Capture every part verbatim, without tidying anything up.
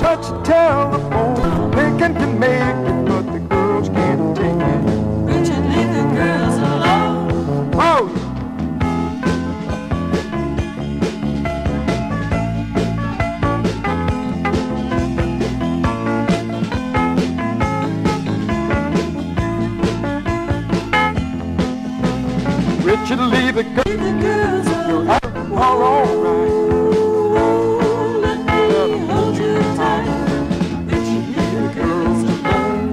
touch the telephone. Thinking can make it, but the girls can't take it. Richard, leave the girls alone. Oh! Richard, leave the girls, Leave the girls alone. you're all alright. Let me hold you tight. Richard, leave the girls alone.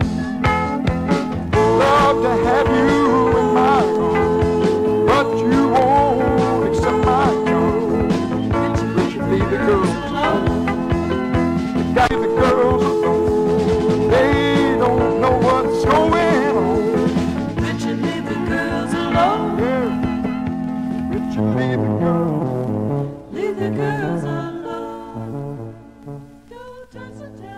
Love to have you in my arms, but you won't accept my charm. Richard, leave the girls alone. You got the girls alone. They don't know what's going on. Richard, leave the girls alone. Yeah. Richard, leave the girls. Leave the girls alone. Don't touch the